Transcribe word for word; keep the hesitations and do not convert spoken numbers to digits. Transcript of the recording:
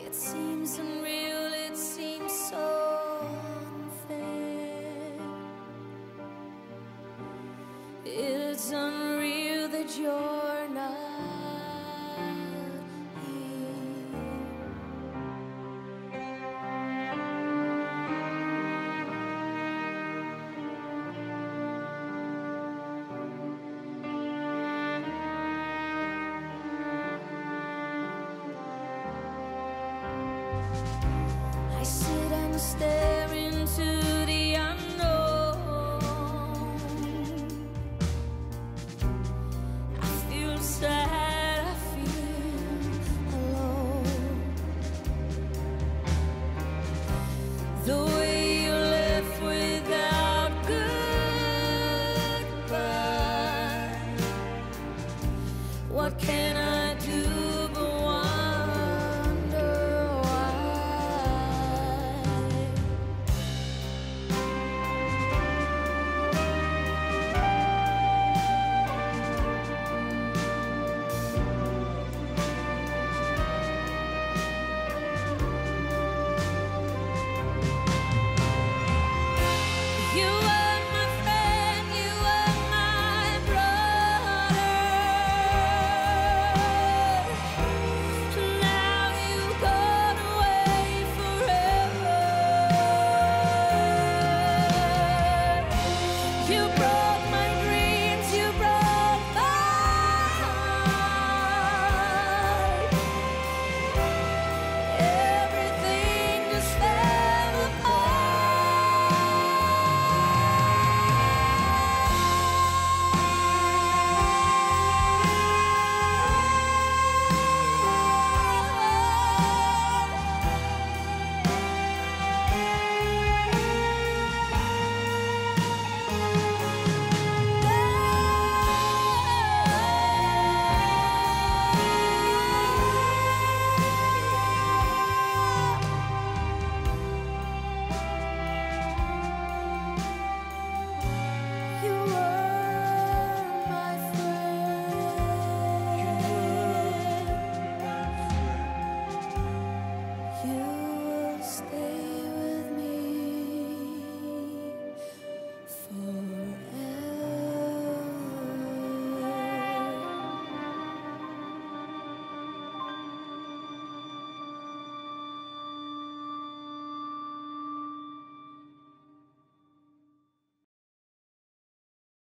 It seems unreal, it seems so unfair. It's unreal that you're not here. I sit and stare into the unknown. I feel sad, I feel alone. The way you left without goodbye. What can I